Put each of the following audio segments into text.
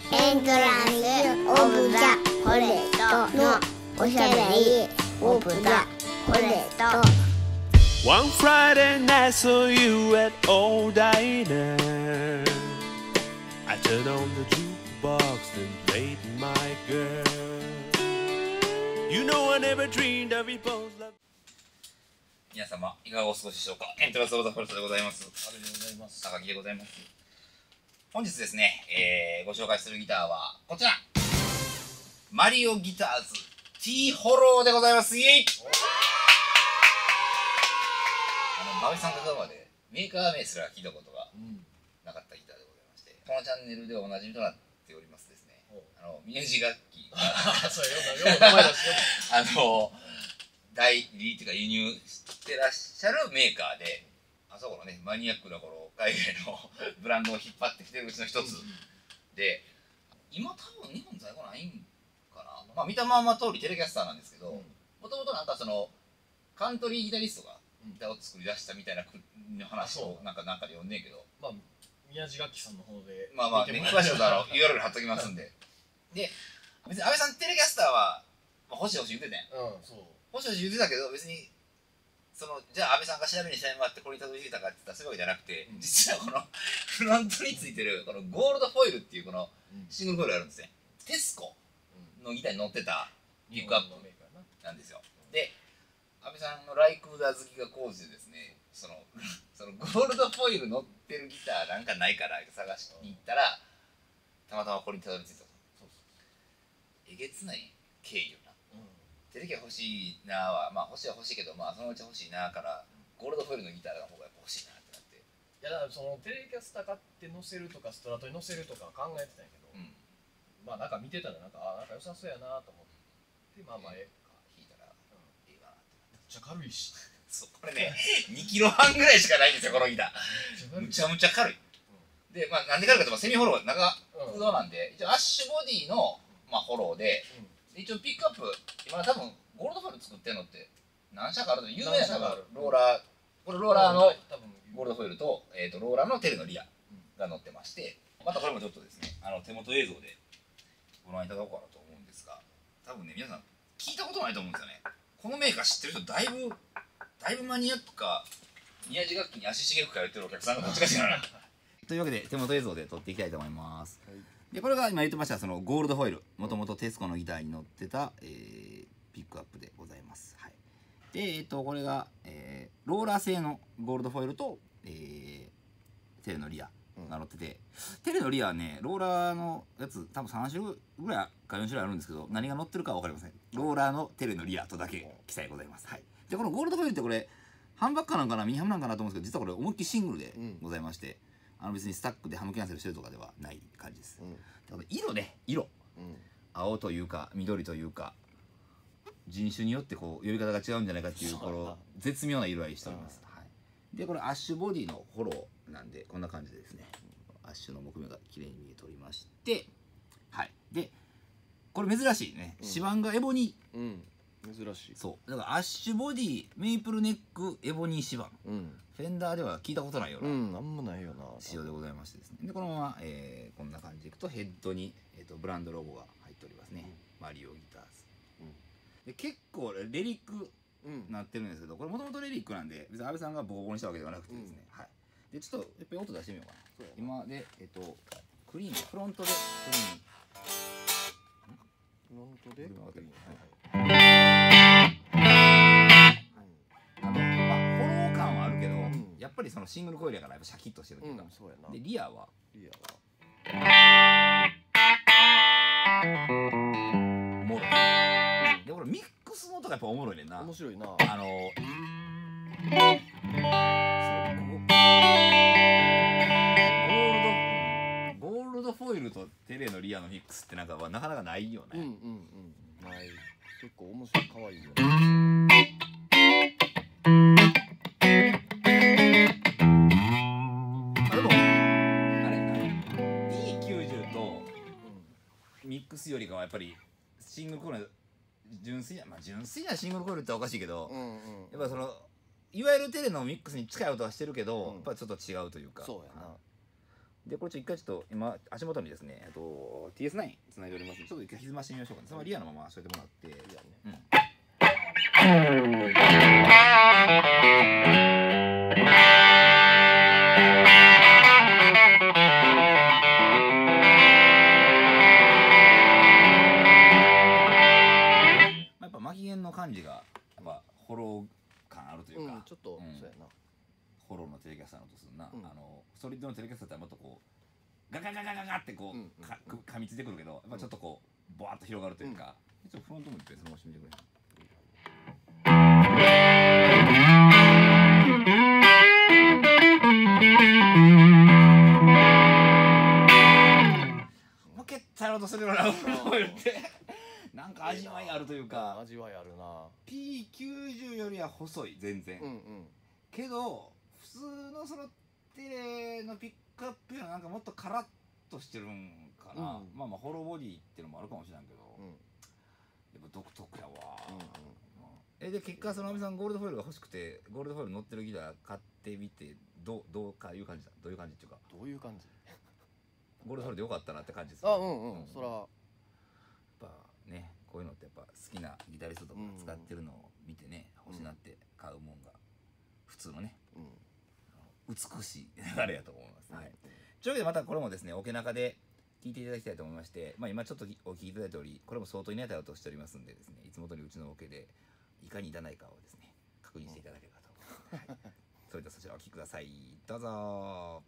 エントランスオブザフォレストのおしゃべりオブザフォレスト。 One Friday night saw you at Old Diner. I turned on the jukebox and played my girl. You know I never dreamed of repose love. 皆様いかがお過ごしでしょうか。エントランスオブザフォレストでございます。 ありがとうございます。 高木でございます。本日ですね、ご紹介するギターはこちら、マリオギターズ T ホローでございます。イエイ。馬部さんとかまでメーカー名すら聞いたことがなかったギターでございまして、このチャンネルでおなじみとなっておりますですね、ミュージ楽器そうよく名前出して代理っていうか輸入してらっしゃるメーカーで、あそこのねマニアックなこの海外のブランドを引っ張ってきてるうちの一つで、今多分日本在庫ないんかな。まあ見たまんま通りテレキャスターなんですけど、もともとなんかそのカントリーギタリストがギターを作り出したみたいな話をなんかで読んでんけど、 まあ宮地楽器さんの方でまあね、詳しいことはURL 貼っときますんで。で、別に安倍さんテレキャスターは欲しい欲しい言ってたやん。 そう欲しい欲しい言ってたけど、別にそのじゃあ安倍さんが調べに調べ回ってこれにたどり着いたかって言ったらそういうわけじゃなくて、実はこのフロントについてるこのゴールドフォイルっていうこのシングルフォイルがあるんですね。テスコのギターに乗ってたピックアップなんですよ。で、安倍さんのライクーダー好きが高じてですね、そのゴールドフォイル乗ってるギターなんかないから探しに行ったら、たまたまこれにたどり着いたと。えげつない経緯よな。テレキャ欲しいなは、まあ欲しいは欲しいけど、まあそのうち欲しいなからゴールドフォイルのギターの方がやっぱ欲しいなってなって。 いやだからそのテレキャスタ買って乗せるとかストラトに乗せるとか考えてたんやけど、まあなんか見てたらなんか良さそうやなと思って、まあ弾いたらいいかなってなって。 めっちゃ軽いし、 そうこれね2キロ半ぐらいしかないんですよこのギター。むちゃむちゃ軽い。で、まあなんで軽いかとセミフォロー長空洞なんで、一応アッシュボディのまあフォローで、一応ピックアップ今多分ゴールドフォイル作ってるのって何社かあると有名なのがローラー、これローラーのゴールドフォイルとローラーのテレのリアが乗ってまして、またこれもちょっとですね手元映像でご覧いただこうかなと思うんですが、多分ね皆さん聞いたことないと思うんですよね。このメーカー知ってる人だいぶマニアックか宮地楽器に足しげく通ってるお客さんがどっちかしらなというわけで手元映像で撮っていきたいと思います。でこれが今言ってましたそのゴールドフォイル、もともとテスコのギターに乗ってた、ピックアップでございます。はい、でこれが、ローラー製のゴールドフォイルと、テレのリアが乗ってて、テレのリアはねローラーのやつ多分3種類ぐらいか4種類あるんですけど、何が乗ってるかは分かりません。ローラーのテレのリアとだけ記載ございます。はい、でこのゴールドフォイルってこれハンバッカーなんかなミニハムなんかなと思うんですけど、実はこれ思いっきりシングルでございまして、別にスタックでハムキャンセルしてるとかではない感じです。色ね、色、青というか緑というか人種によってこう呼び方が違うんじゃないかっていうこの絶妙な色合いしております。はい、でこれアッシュボディのフォローなんでこんな感じでですね、アッシュの木目が綺麗に見えておりまして、はい、でこれ珍しいね、指板がエボニー、 珍しい。 そうだからアッシュボディメイプルネックエボニー指板、フェンダーでは聞いたことないような、 あんまないよな仕様でございましてですね、でこのまま、こんな感じでいくとヘッドに、ブランドロゴが入っておりますね、マリオギターズ、で結構レリックなってるんですけど、これもともとレリックなんで別に安倍さんがボコボコにしたわけではなくてですね、はい、でちょっとやっぱり音出してみようかな。今でクリーンフロントでクリーンフロントでクリーン、まあフォロー感はあるけど、やっぱりそのシングルコイルやからやっぱシャキッとしてるっていうか、でリアはおもろい。でこれミックスの音がやっぱおもろいねんな。 面白いな。 ゴールドフォイルとテレのリアのミックスってなんかはなかなかないよね。 ない。結構面白い、可愛いよね。 でもあれ D90 とミックスよりかはやっぱりシングルコイル純粋なシングルコイルっておかしいけど、やっぱそのいわゆるテレのミックスに近い音はしてるけど、やっぱちょっと違うというか。 そうやな。 でこれ一回ちょっと今足元にですねTS9 つないでおりますので、ちょっと一回歪ましてみましょうかね。そのリアのまましといてもらって、リアね、やっぱ巻き弦の感じがやっぱホロー感あるというか、 ちょっとそうやな。 ホローのテレキャスターの音するな、ソリッドのテレキャスターってもっとこうガガガガガガってこう噛みついてくるけど、やっぱちょっとこうボワッと広がるというか、ちょっとフロントも一回そのまましてみてくれ。もうけったやろうとするようなフローってなんか味わいあるというか、 味わいあるな。 P90 よりは細い全然、けど普通のそのテレのピックアップよりはなんかもっとカラッとしてるんかな、まあまあホローボディっていうのもあるかもしれないけど、やっぱ独特やわ。で結果その阿部さんゴールドフォイルが欲しくてゴールドフォイル乗ってるギター買ってみてどうかいう感じだ。どういう感じっていうか、 どういう感じ？ ゴールドフォイルでよかったなって感じですか？そらやっぱね、こういうのってやっぱ好きなギタリストとか使ってるのを見てね、欲しなって買うもんが普通のね、美しい流れやと思います。はい。というわけでまたこれもですね、オケ中で聴いていただきたいと思いまして、まあ今ちょっとお聴きいただいており、これも相当いないだろうとしておりますんでですね、いつも通りうちのオケでいかにいらないかをですね、確認していただければと思います。はい。それではそちらお聴きください。どうぞ。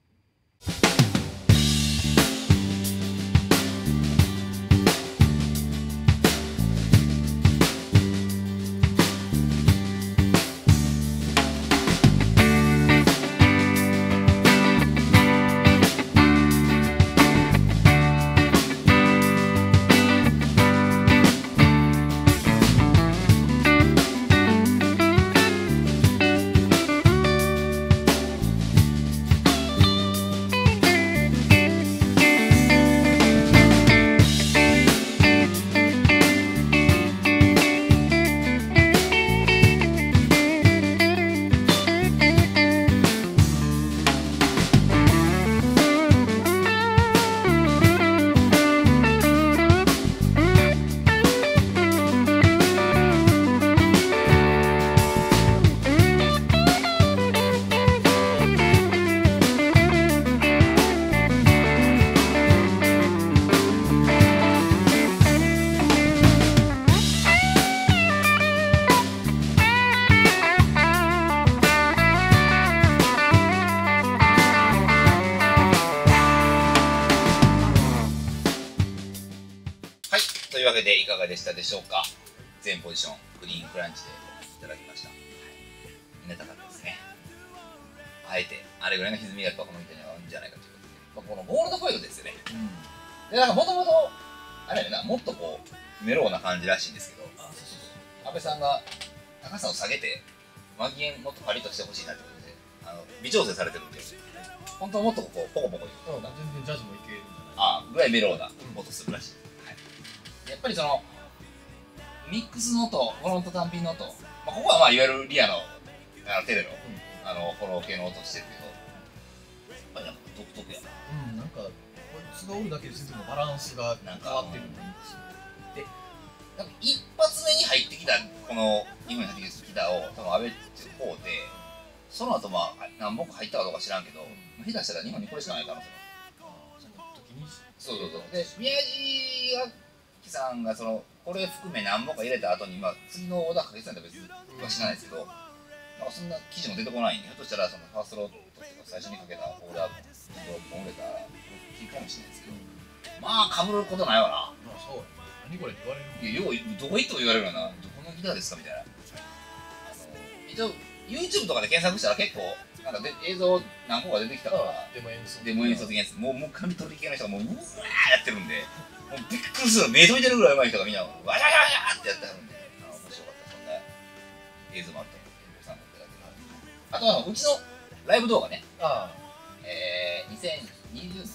というわけでいかがでしたでしょうか。全ポジショングリーンクランチでいただきました。寝たかったですね。あえてあれぐらいの歪みがやっぱこの人には合うんじゃないかということで、このゴールドフォイルですよね。でなんかもともとあれやな、もっとこうメローな感じらしいんですけど、阿部さんが高さを下げてマギエンもっとパリッとしてほしいなってことで微調整されてるんで、本当はもっとこうポコポコ全然ジャズもいけるんじゃないぐらいメローな音するらしい。やっぱりそのミックスの音、フロント単品の音、ここはまあいわゆるリアのテレのフォロー系の音してるけど、やっぱりなんか独特やな。 なんかこいつがおるだけで全然バランスが変わってるんですよ。 で、なんか一発目に入ってきたこの日本に入ってきたギターを多分阿部っていう方で、その後まあ何本か入ったかどうか知らんけど、下手したら日本にこれしかない可能性が。 その時にそうで宮地さんがこれ含め何本か入れた後に、次のオーダーかけてたんだ別には知らないですけど、なんかそんな記事も出てこないんで、ひょっとしたらそのファーストロードとか最初にかけたオーダーも6本売れたらいいかもしれないですけど、まあかぶることないわな。 まあそう何これって言われる。 いや、ようどこ行っても言われるよな。どこのギターですかみたいな。一応 YouTube とかで検索したら結構なんか映像何個か出てきたから、 デモ演奏的なやつ、もう紙取り系の人がもううわーやってるんで、もうびっくりする、目飛び出るぐらい上手い人がみんなわややややってやってはるんで、面白かった。そんな映像もあったので、ご参考いただければ。あとうちのライブ動画ね、2020年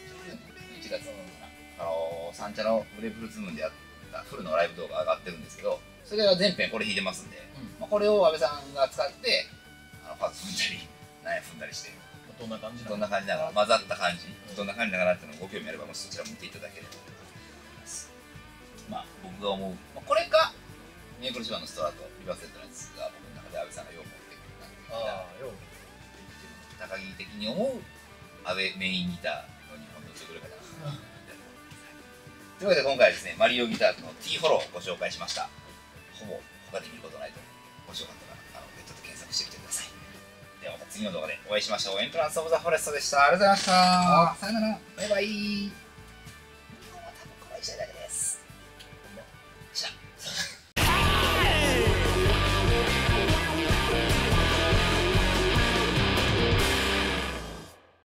1月三茶のブレイブフルーツムーンでやったフルのライブ動画上がってるんですけど、それが全編これ弾いてますんで、これを阿部さんが使ってパーツ踏んだり、ナイフ踏んだりして、 どんな感じどんな感じなのか、混ざった感じ、どんな感じなのかなっていうのをご興味あれば、もしそちらも見ていただければと思います。まあ、僕が思う、これか、メープルシュガーのストラとリバーセットのやつが僕の中で安倍さんがよう持ってくるなっていう高木的に思う安倍メインギターの日本のどれかなというわけで今回はですね、マリオギターズの T フォローをご紹介しました。ほぼ他で見ることないと思う。もしよかったらネットで検索してみてください。ではまた次の動画でお会いしましょう。エントランスオブザフォレストでした。ありがとうございました。さよなら。バイバイ。